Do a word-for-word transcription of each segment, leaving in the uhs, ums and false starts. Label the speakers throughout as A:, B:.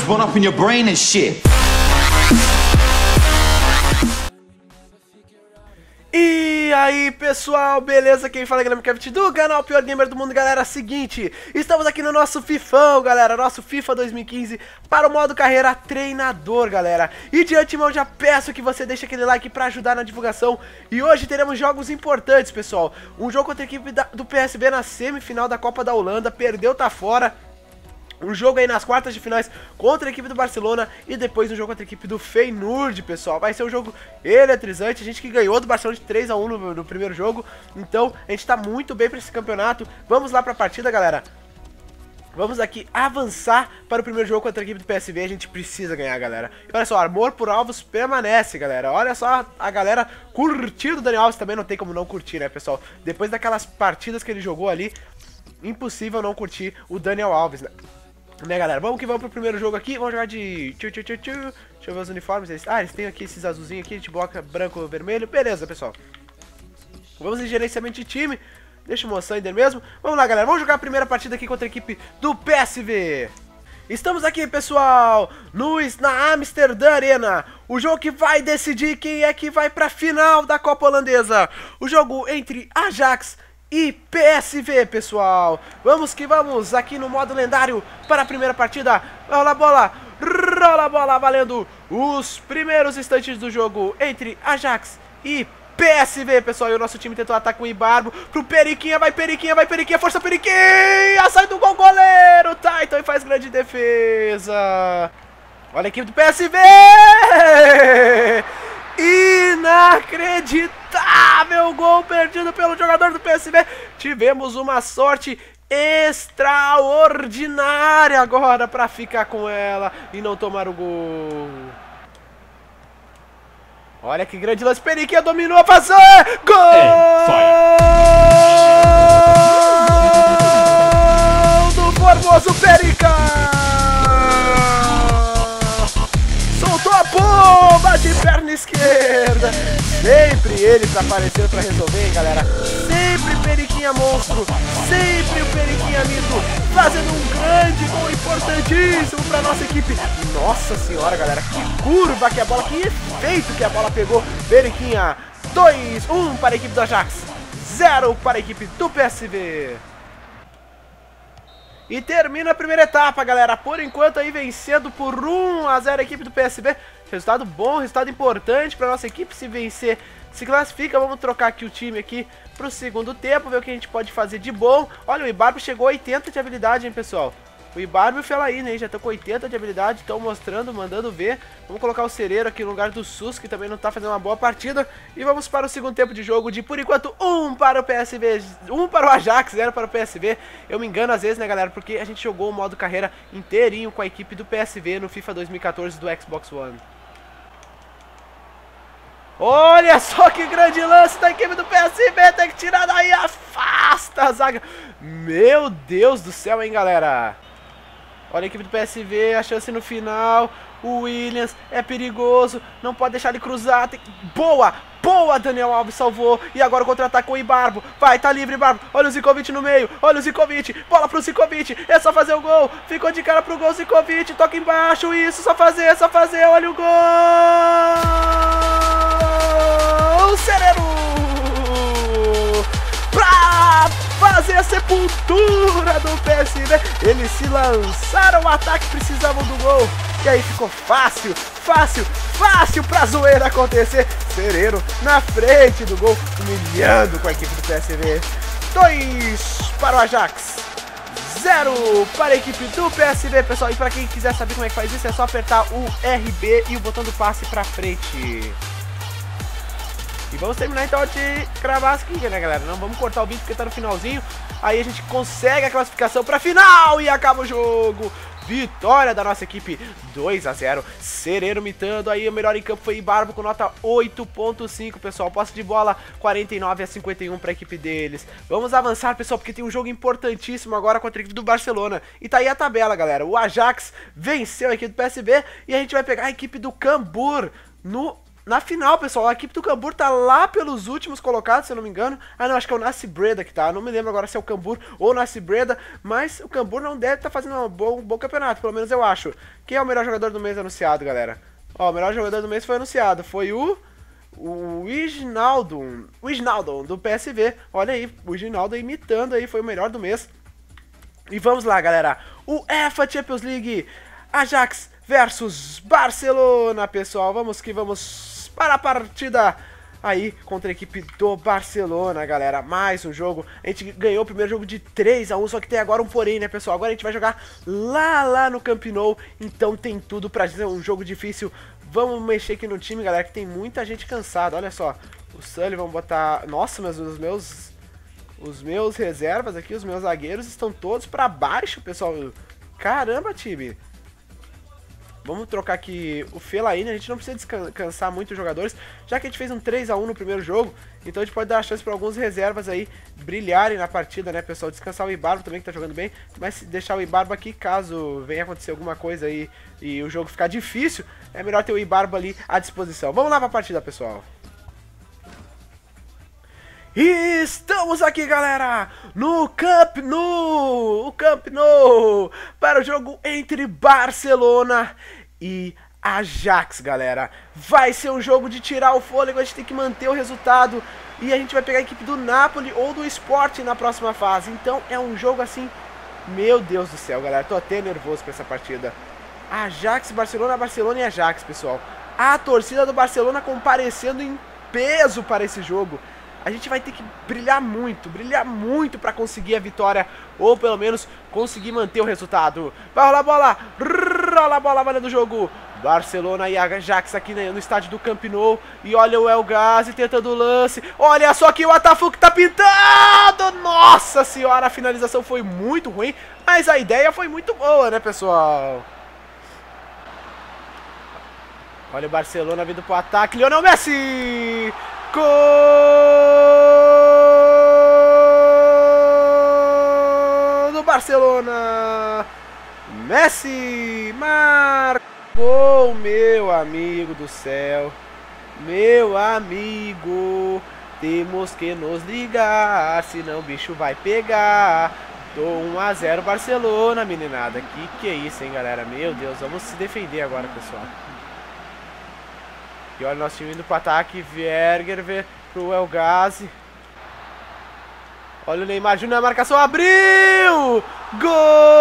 A: run up in your brain and shit.
B: E aí pessoal, beleza? Quem fala é Guilherme Kevin do canal Pior Gamer do Mundo, galera. Seguinte, estamos aqui no nosso Fifão, galera, nosso FIFA dois mil e quinze para o modo carreira treinador, galera. E de antemão já peço que você deixe aquele like para ajudar na divulgação. E hoje teremos jogos importantes, pessoal. Um jogo contra a equipe da, do P S V na semifinal da Copa da Holanda, perdeu, tá fora. Um jogo aí nas quartas de finais contra a equipe do Barcelona e depois um jogo contra a equipe do Feyenoord, pessoal. Vai ser um jogo eletrizante, a gente que ganhou do Barcelona de três a um no, no primeiro jogo. Então a gente tá muito bem pra esse campeonato. Vamos lá pra partida, galera. Vamos aqui avançar para o primeiro jogo contra a equipe do P S V, a gente precisa ganhar, galera. E olha só, amor por alvos permanece, galera. Olha só a galera curtindo o Daniel Alves, também não tem como não curtir, né, pessoal? Depois daquelas partidas que ele jogou ali, impossível não curtir o Daniel Alves, né? Né, galera, vamos que vamos pro primeiro jogo aqui. Vamos jogar de... Tchu, tchu, tchu, tchu. Deixa eu ver os uniformes. Eles... Ah, eles têm aqui esses azulzinhos aqui, de boca branco, vermelho. Beleza, pessoal. Vamos em gerenciamento de time. Deixa o Moçander mesmo. Vamos lá, galera, vamos jogar a primeira partida aqui contra a equipe do P S V. Estamos aqui, pessoal, no, na Amsterdã Arena. O jogo que vai decidir quem é que vai pra final da Copa Holandesa. O jogo entre Ajax e P S V, pessoal. Vamos que vamos, aqui no modo lendário para a primeira partida. Rola a bola, rola a bola, valendo os primeiros instantes do jogo entre Ajax e P S V, pessoal. E o nosso time tentou atacar com o Ibarbo pro Periquinha, vai Periquinha, vai Periquinha, força Periquinha, sai do gol, goleiro, Titan, e faz grande defesa. Olha a equipe do P S V. Inacreditável gol perdido pelo jogador do P S V. Tivemos uma sorte extraordinária agora para ficar com ela e não tomar o gol. Olha que grande lance, Periquinha dominou a fazer gol do formoso Perica. Soltou a bomba de perna esquerda. Sempre ele pra aparecer pra resolver, hein, galera. Sempre Periquinha monstro. Sempre o Periquinha mito. Fazendo um grande gol importantíssimo pra nossa equipe. Nossa senhora, galera. Que curva que a bola, que efeito que a bola pegou. Periquinha. dois, um para a equipe do Ajax. zero para a equipe do P S V. E termina a primeira etapa, galera. Por enquanto aí vencendo por um a zero a equipe do P S V. Resultado bom, resultado importante para nossa equipe. Se vencer, se classifica. Vamos trocar aqui o time aqui pro segundo tempo, ver o que a gente pode fazer de bom. Olha, o Ibarbo chegou a oitenta de habilidade, hein, pessoal. O Ibarbo e o Fellaini, hein, já estão com oitenta de habilidade, estão mostrando, mandando ver. Vamos colocar o Cereiro aqui no lugar do Sus, que também não está fazendo uma boa partida. E vamos para o segundo tempo de jogo de, por enquanto, um para o P S V, um para o Ajax, zero para o P S V. Eu me engano às vezes, né, galera, porque a gente jogou o modo carreira inteirinho com a equipe do P S V no FIFA dois mil e quatorze do Xbox One. Olha só que grande lance da equipe do P S V, tem que tirar daí, afasta a zaga. Meu Deus do céu, hein, galera. Olha a equipe do P S V, a chance no final. O Williams é perigoso, não pode deixar ele cruzar. Tem... Boa, boa, Daniel Alves salvou. E agora o contra-ataque com o Ibarbo. Vai, tá livre, Ibarbo. Olha o Zikovic no meio, olha o Zikovic. Bola pro Zikovic, é só fazer o gol. Ficou de cara pro gol, Zikovic. Toca embaixo, isso, só fazer, é só fazer. Olha o gol. O Cereiro pra fazer a sepultura do P S V. Eles se lançaram ao ataque, precisavam do gol. E aí ficou fácil, fácil, fácil pra zoeira acontecer. Cereiro na frente do gol, humilhando com a equipe do P S V. dois para o Ajax, zero para a equipe do P S V, pessoal. E para quem quiser saber como é que faz isso, é só apertar o R B e o botão do passe pra frente. E vamos terminar então de cravar as quintas, né, galera? Não vamos cortar o vídeo porque tá no finalzinho. Aí a gente consegue a classificação pra final e acaba o jogo. Vitória da nossa equipe, dois a zero. Cereiro mitando aí, o melhor em campo foi Ibarbo com nota oito ponto cinco, pessoal. Posse de bola, quarenta e nove a cinquenta e um para a equipe deles. Vamos avançar, pessoal, porque tem um jogo importantíssimo agora contra a equipe do Barcelona. E tá aí a tabela, galera. O Ajax venceu a equipe do P S V e a gente vai pegar a equipe do Cambuur no na final, pessoal. A equipe do Cambur tá lá pelos últimos colocados, se eu não me engano. Ah, não, acho que é o Nasci Breda que tá. Não me lembro agora se é o Cambur ou o Nasci Breda, mas o Cambur não deve estar tá fazendo um bom, um bom campeonato, pelo menos eu acho. Quem é o melhor jogador do mês anunciado, galera? Ó, o melhor jogador do mês foi anunciado. Foi o... O Wijnaldum, o Wijnaldum do P S V. Olha aí, o Wijnaldum imitando aí, foi o melhor do mês. E vamos lá, galera. O UEFA Champions League, Ajax versus Barcelona, pessoal. Vamos que vamos para a partida aí contra a equipe do Barcelona, galera. Mais um jogo. A gente ganhou o primeiro jogo de três a um, só que tem agora um porém, né, pessoal? Agora a gente vai jogar lá, lá no Camp Nou. Então tem tudo pra ser um jogo difícil. Vamos mexer aqui no time, galera, que tem muita gente cansada. Olha só, o Sully, vamos botar... Nossa, mas os meus... Os meus reservas aqui, os meus zagueiros estão todos pra baixo, pessoal. Caramba, time. Vamos trocar aqui o Fellaini. A gente não precisa descansar muito os jogadores, já que a gente fez um três a um no primeiro jogo. Então a gente pode dar a chance para alguns reservas aí brilharem na partida, né, pessoal? Descansar o Ibarbo também, que tá jogando bem, mas deixar o Ibarbo aqui caso venha acontecer alguma coisa aí e o jogo ficar difícil, é melhor ter o Ibarbo ali à disposição. Vamos lá pra partida, pessoal. E estamos aqui, galera, no Camp Nou, o Camp Nou, para o jogo entre Barcelona e Ajax, galera. Vai ser um jogo de tirar o fôlego, a gente tem que manter o resultado e a gente vai pegar a equipe do Napoli ou do Sporting na próxima fase. Então é um jogo assim, meu Deus do céu, galera, tô até nervoso pra essa partida. Ajax, Barcelona, Barcelona e Ajax, pessoal. A torcida do Barcelona comparecendo em peso para esse jogo. A gente vai ter que brilhar muito, brilhar muito pra conseguir a vitória, ou pelo menos conseguir manter o resultado. Vai rolar a bola, rola a bola, valendo o jogo. Barcelona e Ajax aqui no estádio do Camp Nou. E olha o El Ghazi tentando o lance. Olha só que o Atafu que tá pintando. Nossa senhora, a finalização foi muito ruim, mas a ideia foi muito boa, né, pessoal? Olha o Barcelona vindo pro ataque. Lionel Messi! Gol do Barcelona! Messi marcou, meu amigo do céu. Meu amigo, temos que nos ligar, senão o bicho vai pegar. Tô um a zero Barcelona, meninada. Que que é isso, hein, galera? Meu Deus, vamos se defender agora, pessoal. E olha o nosso time indo pro ataque. Vierger pro El Ghazi. Olha o Neymar Júnior, a marcação abriu! Gol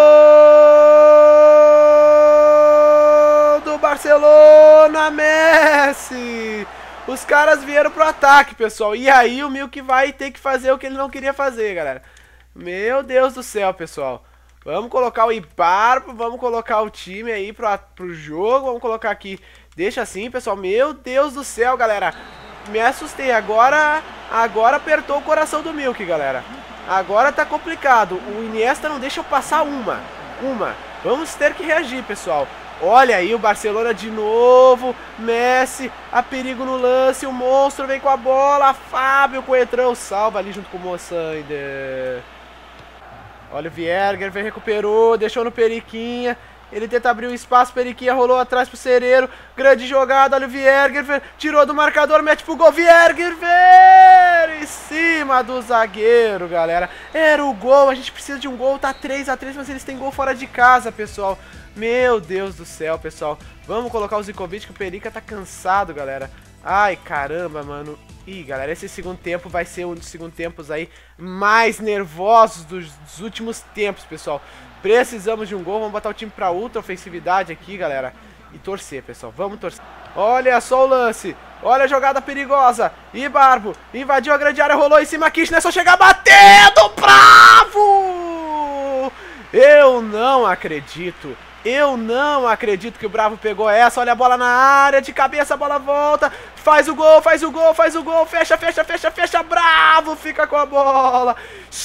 B: do Barcelona, Messi! Os caras vieram pro ataque, pessoal. E aí o Milk vai ter que fazer o que ele não queria fazer, galera. Meu Deus do céu, pessoal. Vamos colocar o Ibarbo, vamos colocar o time aí pro, pro jogo. Vamos colocar aqui... Deixa assim, pessoal. Meu Deus do céu, galera. Me assustei. Agora, agora apertou o coração do Milk, galera. Agora tá complicado. O Iniesta não deixa eu passar uma. Uma. Vamos ter que reagir, pessoal. Olha aí o Barcelona de novo. Messi, a perigo no lance. O monstro vem com a bola. Fábio Coentrão salva ali junto com o Moçander. Olha o Vierger, recuperou, deixou no Periquinha. Ele tenta abrir o espaço, Periquinha rolou atrás pro Cereiro. Grande jogada, olha o Vierger, tirou do marcador, mete pro gol, Vierger, em cima do zagueiro, galera. Era o gol, a gente precisa de um gol, tá três a três, mas eles têm gol fora de casa, pessoal. Meu Deus do céu, pessoal. Vamos colocar o Zikovic, que o Perica tá cansado, galera. Ai, caramba, mano. Ih, galera, esse segundo tempo vai ser um dos segundos tempos aí mais nervosos dos, dos últimos tempos, pessoal. Precisamos de um gol, vamos botar o time pra ultra ofensividade aqui, galera. E torcer, pessoal, vamos torcer. Olha só o lance, olha a jogada perigosa. Ibarbo, invadiu a grande área, rolou em cima, Kirchner, é só chegar batendo, bravo! Eu não acredito. Eu não acredito que o Bravo pegou essa. Olha a bola na área, de cabeça a bola volta. Faz o gol, faz o gol, faz o gol. Fecha, fecha, fecha, fecha. Bravo fica com a bola. Espetáculo.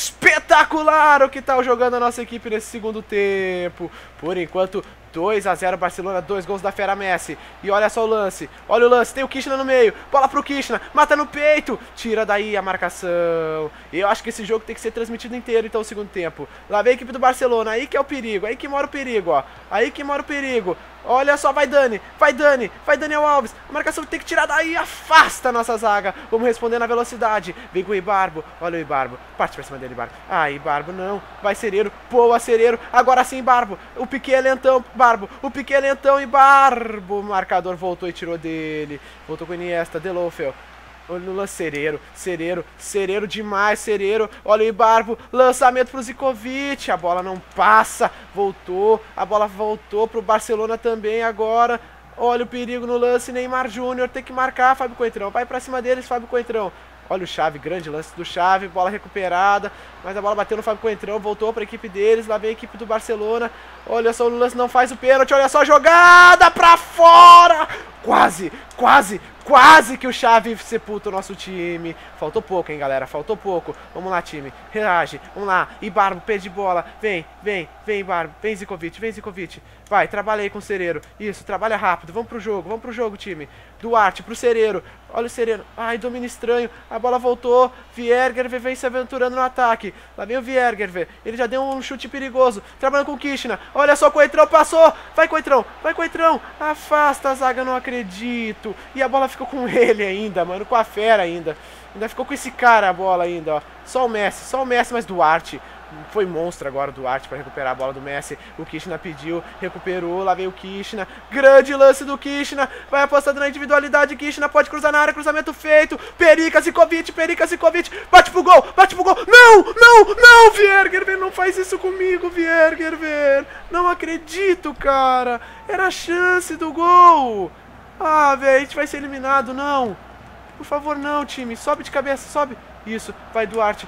B: espetacular o que tá jogando a nossa equipe nesse segundo tempo. Por enquanto, dois a zero Barcelona, dois gols da Fera Messi. E olha só o lance, olha o lance, tem o Kishna no meio, bola pro Kishna, mata no peito, tira daí a marcação. E eu acho que esse jogo tem que ser transmitido inteiro, então, o segundo tempo. Lá vem a equipe do Barcelona, aí que é o perigo, aí que mora o perigo, ó. Aí que mora o perigo. Olha só, vai Dani, vai Dani, vai Daniel Alves. A marcação tem que tirar daí, afasta a nossa zaga. Vamos responder na velocidade. Vem com o Ibarbo, olha o Ibarbo. Parte pra cima dele, Ibarbo. Ah, Ibarbo não, vai Cereiro, boa Cereiro. Agora sim, Ibarbo, o Piqué é lentão, Barbo. O Piqué é lentão, Ibarbo. O marcador voltou e tirou dele. Voltou com o Iniesta, Delofeu. Olha no lance, Cereiro, Cereiro, Cereiro demais, Cereiro. Olha o Ibarbo, lançamento pro Zikovic. A bola não passa, voltou. A bola voltou pro Barcelona também agora. Olha o perigo no lance, Neymar Júnior tem que marcar, Fábio Coentrão. Vai pra cima deles, Fábio Coentrão. Olha o Xavi, grande lance do Xavi, bola recuperada. Mas a bola bateu no Fábio Coentrão, voltou pra equipe deles. Lá vem a equipe do Barcelona. Olha só, o lance não faz o pênalti, olha só a jogada pra fora. Quase, quase, quase que o Xavi sepulta o nosso time. Faltou pouco, hein, galera, faltou pouco. Vamos lá, time, reage, vamos lá. Ibarbo, perde bola, vem, vem, vem, Ibarbo. Vem, Zikovic, vem, Zikovic. Vai, trabalha aí com o Cereiro. Isso, trabalha rápido, vamos pro jogo, vamos pro jogo, time. Duarte, pro Cereiro. Olha o Cereiro, ai, domínio estranho. A bola voltou, Viergerver vem se aventurando no ataque. Lá vem o Viergerver, ele já deu um chute perigoso. Trabalhando com o Kishna, olha só, o Coentrão passou. Vai, Coentrão, vai, Coentrão. Afasta a zaga, não acredito. E a bola ficou com ele ainda, mano, com a Fera ainda. Ainda ficou com esse cara a bola ainda, ó. Só o Messi, só o Messi, mas Duarte. Foi monstro agora o Duarte para recuperar a bola do Messi. O Kishna pediu, recuperou, lá veio o Kishna. Grande lance do Kishna. Vai apostando na individualidade, Kishna pode cruzar na área, cruzamento feito. Perica, Zikovic, Perica, Zikovic. Bate pro gol, bate pro gol. Não, não, não, Viergerver, não faz isso comigo, Viergerver. Não acredito, cara. Era a chance do gol. Ah, velho, a gente vai ser eliminado, não. Por favor, não, time. Sobe de cabeça, sobe. Isso, vai Duarte.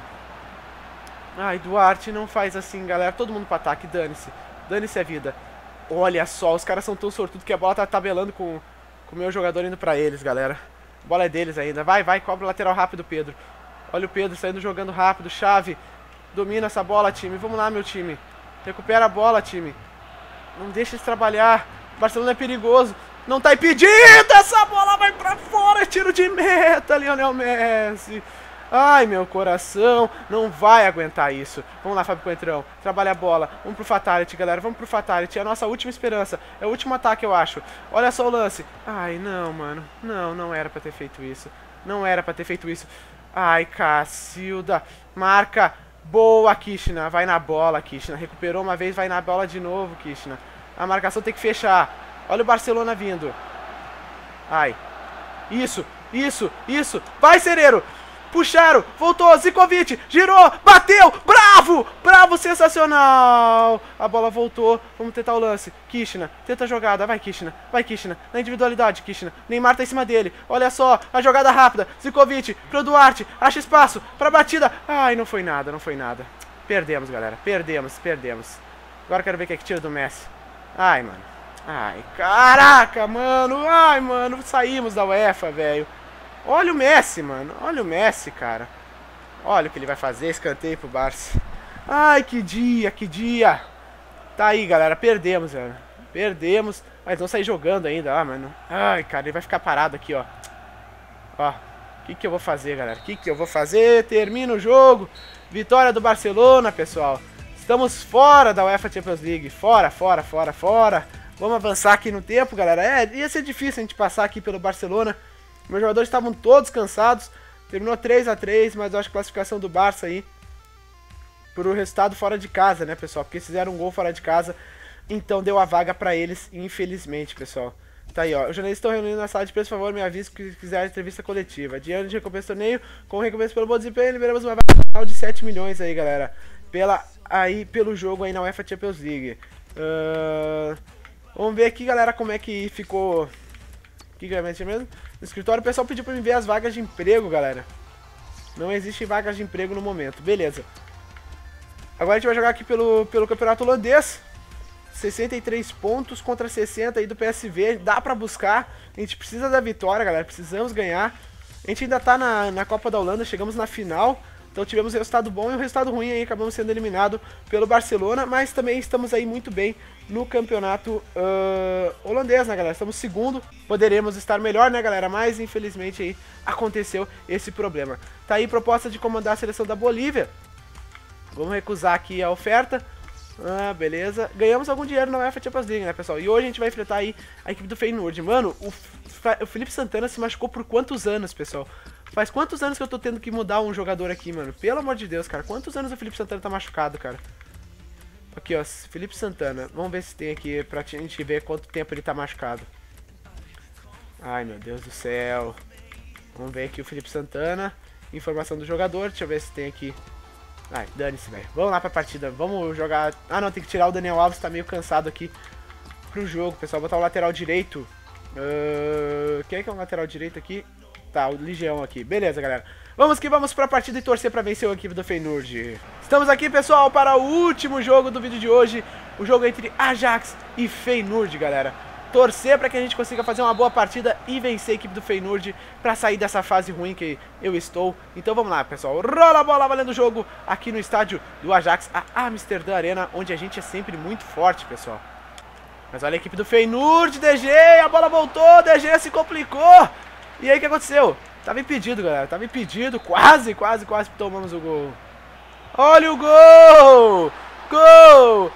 B: Ai, Duarte, não faz assim, galera. Todo mundo pro ataque, dane-se. Dane-se a vida. Olha só, os caras são tão sortudos que a bola tá tabelando com, com o meu jogador indo pra eles, galera. A bola é deles ainda. Vai, vai, cobra o lateral rápido, Pedro. Olha o Pedro saindo jogando rápido. Chave. Domina essa bola, time. Vamos lá, meu time. Recupera a bola, time. Não deixa eles trabalhar. O Barcelona é perigoso. Não tá impedido. Essa bola vai pra fora. Tiro de meta, Lionel Messi. Ai, meu coração, não vai aguentar isso. Vamos lá, Fábio Coentrão, trabalha a bola. Vamos pro Fatality, galera, vamos pro Fatality. É a nossa última esperança, é o último ataque, eu acho. Olha só o lance. Ai, não, mano, não, não era pra ter feito isso. Não era pra ter feito isso. Ai, Cacilda, marca. Boa, Kishna, vai na bola, Kishna. Recuperou uma vez, vai na bola de novo, Kishna. A marcação tem que fechar. Olha o Barcelona vindo. Ai, isso, isso, isso. Vai, Cereiro. Puxaram, voltou, Zikovic, girou, bateu, bravo, bravo, sensacional. A bola voltou, vamos tentar o lance. Kishna, tenta a jogada, vai Kishna, vai Kishna, na individualidade, Kishna. Neymar tá em cima dele, olha só, a jogada rápida, Zikovic, pro Duarte, acha espaço, pra batida. Ai, não foi nada, não foi nada. Perdemos, galera, perdemos, perdemos. Agora quero ver o que é que tira do Messi. Ai, mano, ai, caraca, mano, ai, mano, saímos da UEFA, velho. Olha o Messi, mano. Olha o Messi, cara. Olha o que ele vai fazer. Escanteio pro Barça. Ai, que dia, que dia. Tá aí, galera. Perdemos, velho. Perdemos. Mas vão sair jogando ainda. Ah, mano. Ai, cara. Ele vai ficar parado aqui, ó. Ó. O que que eu vou fazer, galera? O que que eu vou fazer? Termina o jogo. Vitória do Barcelona, pessoal. Estamos fora da UEFA Champions League. Fora, fora, fora, fora. Vamos avançar aqui no tempo, galera. É, ia ser difícil a gente passar aqui pelo Barcelona. Meus jogadores estavam todos cansados. Terminou três a três, mas eu acho que a classificação do Barça aí por o resultado fora de casa, né, pessoal? Porque fizeram um gol fora de casa, então deu a vaga pra eles, infelizmente, pessoal. Tá aí, ó. Os jornalistas estão reunindo na sala de preço, por favor, me avise que quiser entrevista coletiva. De ano de recompensa torneio, com recompensa pelo bom desempenho, liberamos uma vaga final de sete milhões aí, galera. Pela, aí, pelo jogo aí na UEFA Champions League. Uh, vamos ver aqui, galera, como é que ficou... O que que é mesmo? No escritório o pessoal pediu pra me ver as vagas de emprego, galera. Não existem vagas de emprego no momento. Beleza. Agora a gente vai jogar aqui pelo, pelo campeonato holandês. sessenta e três pontos contra sessenta aí do P S V. Dá pra buscar. A gente precisa da vitória, galera. Precisamos ganhar. A gente ainda tá na, na Copa da Holanda. Chegamos na final. Então tivemos um resultado bom e um resultado ruim aí, acabamos sendo eliminados pelo Barcelona, mas também estamos aí muito bem no campeonato uh, holandês, né, galera? Estamos segundo, poderemos estar melhor, né, galera? Mas infelizmente aí aconteceu esse problema. Tá aí proposta de comandar a seleção da Bolívia. Vamos recusar aqui a oferta. Ah, beleza. Ganhamos algum dinheiro na UEFA Champions League, né, pessoal? E hoje a gente vai enfrentar aí a equipe do Feyenoord. Mano, o, o Felipe Santana se machucou por quantos anos, pessoal? Faz quantos anos que eu tô tendo que mudar um jogador aqui, mano? Pelo amor de Deus, cara. Quantos anos o Felipe Santana tá machucado, cara? Aqui, ó. Felipe Santana. Vamos ver se tem aqui pra gente ver quanto tempo ele tá machucado. Ai, meu Deus do céu. Vamos ver aqui o Felipe Santana. Informação do jogador. Deixa eu ver se tem aqui. Ai, dane-se, velho. Vamos lá pra partida. Vamos jogar... Ah, não. Tem que tirar o Daniel Alves. Tá meio cansado aqui pro jogo, pessoal. Botar o lateral direito. Uh... Quem é que é o lateral direito aqui? Tá, o Ligião aqui. Beleza, galera. Vamos que vamos pra partida e torcer pra vencer a equipe do Feyenoord. Estamos aqui, pessoal, para o último jogo do vídeo de hoje. O jogo entre Ajax e Feyenoord, galera. Torcer pra que a gente consiga fazer uma boa partida e vencer a equipe do Feyenoord pra sair dessa fase ruim que eu estou. Então vamos lá, pessoal. Rola a bola valendo o jogo aqui no estádio do Ajax, a Amsterdã Arena, onde a gente é sempre muito forte, pessoal. Mas olha a equipe do Feyenoord, D G, a bola voltou, D G se complicou. E aí, o que aconteceu? Tava impedido, galera. Tava impedido. Quase, quase, quase tomamos o gol. Olha o gol! Gol!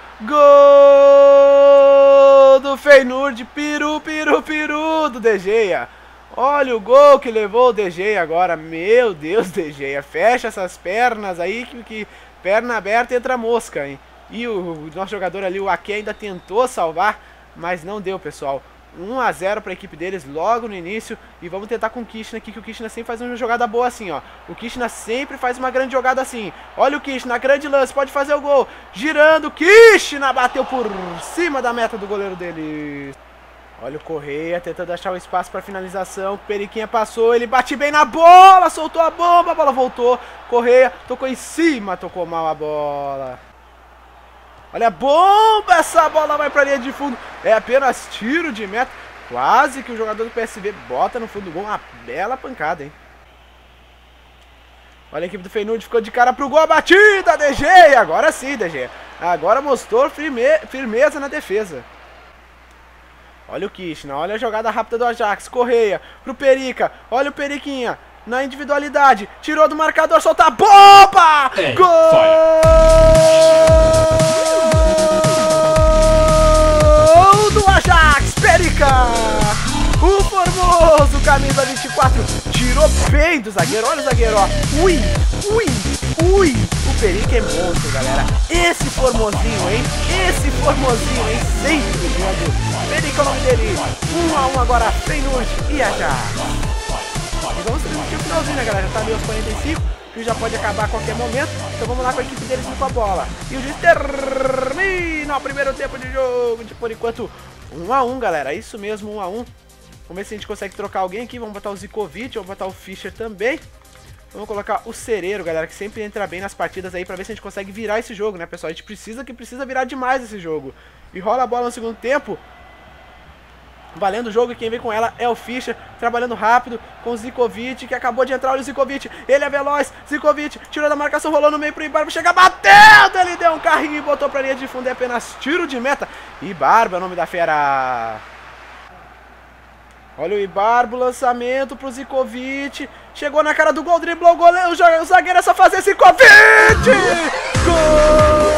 B: Gol do Feyenoord. Piru, piru, piru do De Gea. Olha o gol que levou o De Gea agora. Meu Deus, De Gea. Fecha essas pernas aí que, que perna aberta entra mosca, hein? E o, o nosso jogador ali, o Ake, ainda tentou salvar, mas não deu, pessoal. um a zero para a equipe deles logo no início. E vamos tentar com o Kishna aqui, que o Kishna sempre faz uma jogada boa assim, ó. O Kishna sempre faz uma grande jogada assim. Olha o Kishna, grande lance, pode fazer o gol. Girando, Kishna bateu por cima da meta do goleiro dele. Olha o Correia tentando achar o espaço para finalização. Periquinha passou, ele bate bem na bola, soltou a bomba, a bola voltou. Correia tocou em cima, tocou mal a bola. Olha a bomba, essa bola vai pra linha de fundo. É apenas tiro de meta. Quase que o jogador do P S V bota no fundo do gol. Uma bela pancada, hein? Olha a equipe do Feyenoord, ficou de cara pro gol. A batida, D G. Agora sim, D G. Agora mostrou firme... firmeza na defesa. Olha o Kishna, olha a jogada rápida do Ajax. Correia pro Perica. Olha o Periquinha. Na individualidade. Tirou do marcador, solta a bomba! É, gol! Do Ajax, Perica! O formoso camisa vinte e quatro tirou bem do zagueiro, olha o zagueiro, ó. Ui, ui, ui. O Perica é monstro, galera. Esse formosinho, hein? Esse formosinho, hein? Sempre jogando. Perica é o nome dele. Um a um agora, Feyenoord e Ajax. E vamos transmitir o finalzinho, né, galera? Já tá ali aos quarenta e cinco. Que já pode acabar a qualquer momento. Então vamos lá com a equipe deles com a bola. E o juiz termina o primeiro tempo de jogo. De, por enquanto, um a um, galera. Isso mesmo, um a um. Vamos ver se a gente consegue trocar alguém aqui. Vamos botar o Zikovic, vamos botar o Fischer também. Vamos colocar o Cereiro, galera, que sempre entra bem nas partidas aí, pra ver se a gente consegue virar esse jogo, né, pessoal? A gente precisa que precisa virar demais esse jogo. E rola a bola no segundo tempo. Valendo o jogo, quem vem com ela é o Fischer, trabalhando rápido com o Zikovic, que acabou de entrar. Olha o Zikovic, ele é veloz, Zikovic tirou da marcação, rolou no meio pro Ibarbo, chega batendo, ele deu um carrinho e botou pra linha de fundo, é apenas tiro de meta. Ibarbo é o nome da fera. Olha o Ibarbo, lançamento pro Zikovic, chegou na cara do gol, driblou o goleiro, o zagueiro é só fazer Zikovic! Gol!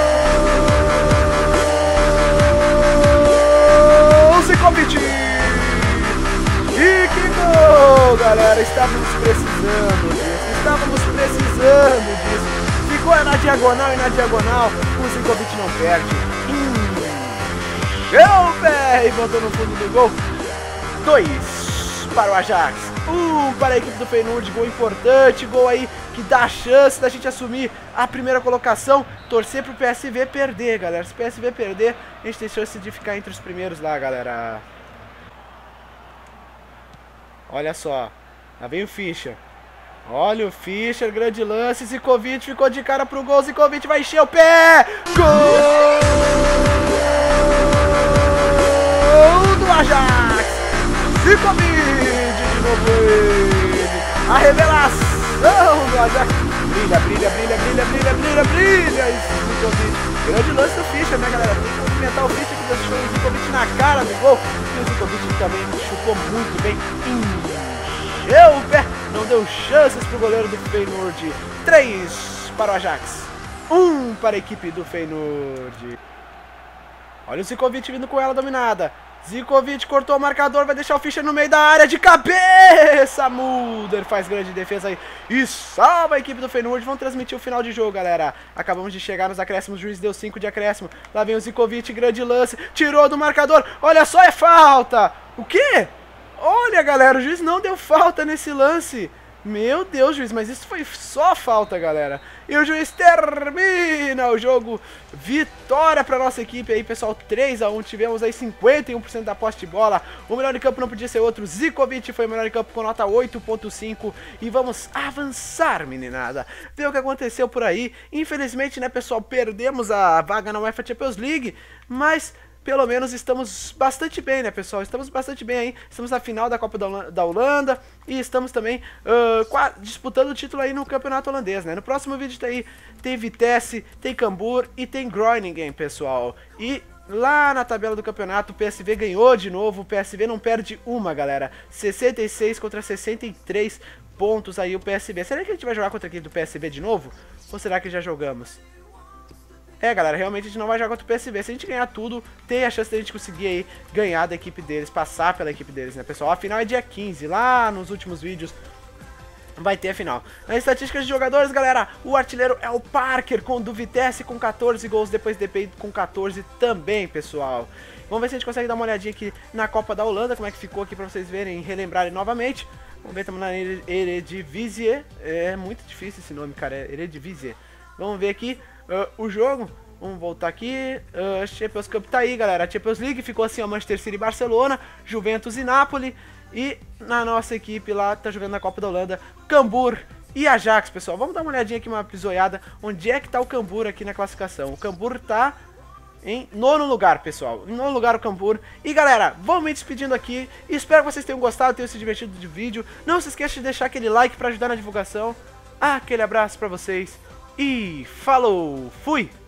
B: Zikovic! E que gol, galera! Estávamos precisando disso, estávamos precisando disso. Ficou na diagonal e na diagonal o Zikovic não perde. Hum. Eu, pé! E botou no fundo do gol. Dois para o Ajax, um para a equipe do Feyenoord. Gol importante, gol aí que dá a chance da gente assumir a primeira colocação. Torcer pro P S V perder, galera. Se o P S V perder, a gente tem chance de ficar entre os primeiros lá, galera. Olha só, lá vem o Fischer. Olha o Fischer, grande lance. Zikovic ficou de cara pro gol. Zikovic vai encher o pé. Gol do Ajax. Zikovic de novo ele. A revelação do Ajax. Brilha, brilha, brilha, brilha, brilha, brilha, brilha. Zikovic. Grande lance do Fischer, né, galera? Tem que movimentar o Fischer que deixou o Zikovic na cara do gol. E o Zikovic também chutou muito bem. Encheu o pé. Não deu chances pro goleiro do Feyenoord. três para o Ajax. um para a equipe do Feyenoord. Olha o Zikovic vindo com ela dominada. Zikovic cortou o marcador, vai deixar o Fischer no meio da área de cabeça. Mulder faz grande defesa aí e salva a equipe do Feyenoord. Vão transmitir o final de jogo, galera. Acabamos de chegar nos acréscimos, o juiz deu cinco de acréscimo. Lá vem o Zikovic, grande lance, tirou do marcador. Olha só, é falta. O quê? Olha, galera, o juiz não deu falta nesse lance. Meu Deus, juiz, mas isso foi só falta, galera. E o juiz termina o jogo. Vitória para nossa equipe aí, pessoal. três a um. Tivemos aí cinquenta e um por cento da posse de bola. O melhor em campo não podia ser outro. Zikovic foi o melhor em campo com nota oito ponto cinco. E vamos avançar, meninada. Ver o que aconteceu por aí. Infelizmente, né, pessoal, perdemos a vaga na UEFA Champions League. Mas pelo menos estamos bastante bem, né, pessoal? Estamos bastante bem aí. Estamos na final da Copa da Holanda e estamos também uh, disputando o título aí no campeonato holandês, né? No próximo vídeo tá aí, tem Vitesse, tem Cambuur e tem Groningen, pessoal. E lá na tabela do campeonato o P S V ganhou de novo. O P S V não perde uma, galera. sessenta e seis contra sessenta e três pontos aí o P S V. Será que a gente vai jogar contra a equipe do P S V de novo? Ou será que já jogamos? É, galera, realmente a gente não vai jogar contra o P S V. Se a gente ganhar tudo, tem a chance de a gente conseguir aí ganhar da equipe deles, passar pela equipe deles, né, pessoal? A final é dia quinze, lá nos últimos vídeos vai ter a final. Nas estatísticas de jogadores, galera, o artilheiro é o Parker, com do Vitesse com quatorze gols, depois D P com quatorze também, pessoal. Vamos ver se a gente consegue dar uma olhadinha aqui na Copa da Holanda, como é que ficou aqui pra vocês verem e relembrarem novamente. Vamos ver, estamos na Eredivisie. É muito difícil esse nome, cara, é Eredivisie. Vamos ver aqui uh, o jogo. Vamos voltar aqui. Uh, Champions Cup tá aí, galera. A Champions League ficou assim, ó, Manchester City e Barcelona, Juventus e Napoli. E na nossa equipe lá, tá jogando na Copa da Holanda, Cambuur e Ajax, pessoal. Vamos dar uma olhadinha aqui, uma pisoiada. Onde é que tá o Cambuur aqui na classificação? O Cambuur tá em nono lugar, pessoal. Em nono lugar o Cambuur. E galera, vou me despedindo aqui. Espero que vocês tenham gostado, tenham se divertido de vídeo. Não se esqueça de deixar aquele like pra ajudar na divulgação. Aquele abraço pra vocês. E falou, fui!